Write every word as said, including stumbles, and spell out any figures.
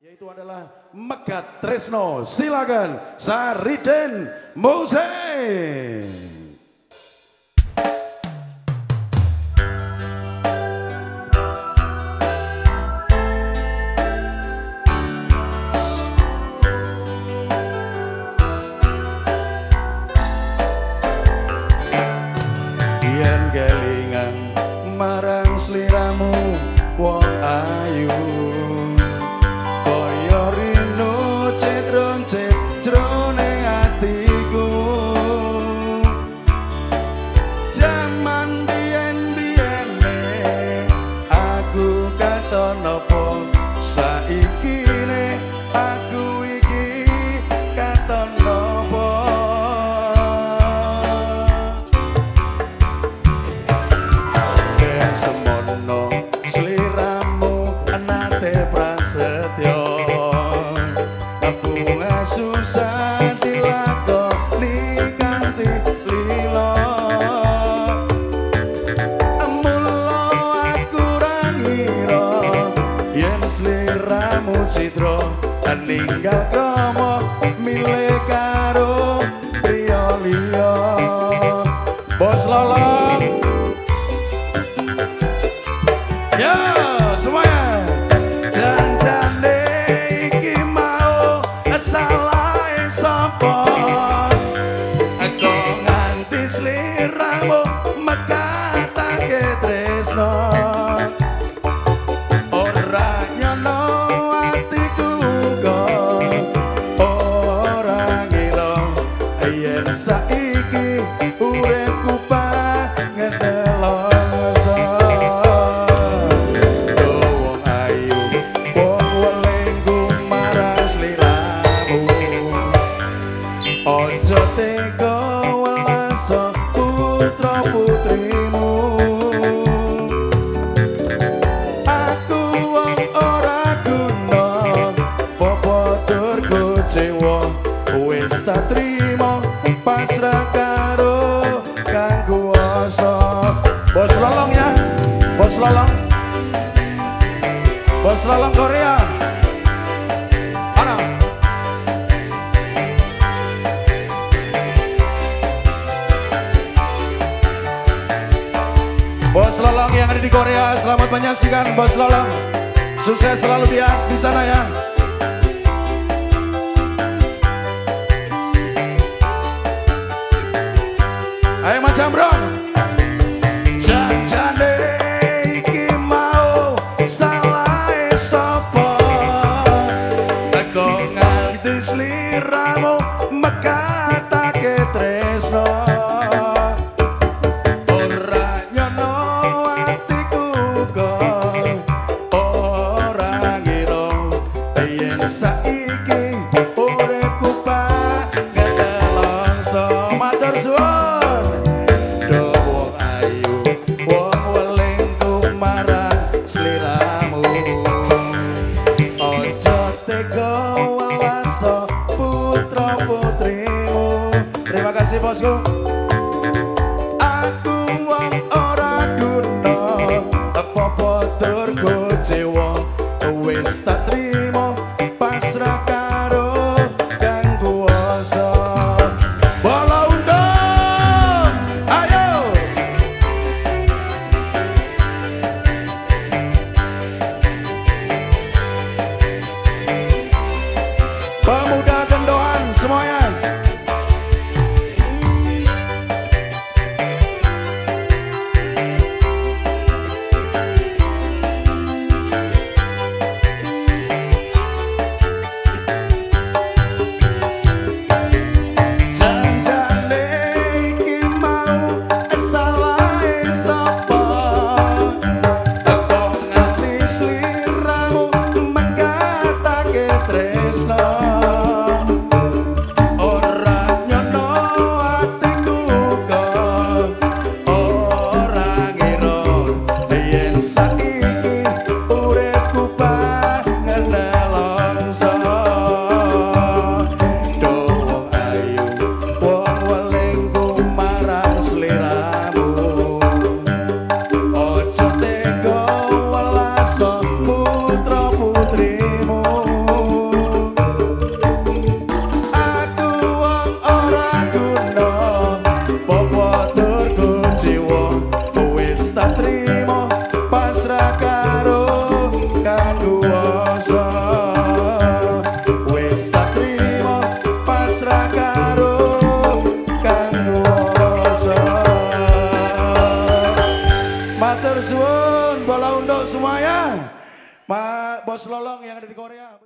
Yaitu adalah Megat Tresno. Silakan Sariden Mose. Yen kelingan marang sliramu wong ayu, kaya rino cedron cedrone atiku. Jaman biyen-biyene aku katon nopo, saiki ne aku iki katon nopo. Ben semono sliramu nate prasetyo, susah dilakoni kanthi lila. Mula aku ra ngira yen sliramu citra ninggal krama milih karo priya liya. Bos Lolong, ya semuanya. Janjane iki mau salah sapa, aku nganti sliramu megatake tresno. Ora nyono atiku kok ora ngira yen saiki uripku banget delongso. Wong ayu wong welengku marang sliramu, ojo tega welaso putra putrimu. Aku wong ora guna popo turku cewa, wis tak trimo pasrah karo kang kuwasa. Bos Lolong ya, Bos Lolong, Bos Lolong Korea. Ana Bos Lolong yang ada di Korea, selamat menyaksikan Bos Lolong. Sukses selalu dia di sana ya. Ayo macam bro. Janjane iki mau salah sapa, aku nganti sliramu megatake tresno. Saiki uripku banget delongso. Matur suwun. Do wong ayu wong welengku marang sliramu, ojo tega welaso putra putrimu. Terima kasih bosku. Aku wong ora guna apa-apa turku cewa, wis tak trimo pasrah karo kang kuwasa. Bola undang, ayo. Pemuda Gendoan semuanya. Matur suwun, bola untuk semuanya. Ma, Bos Lolong yang ada di Korea.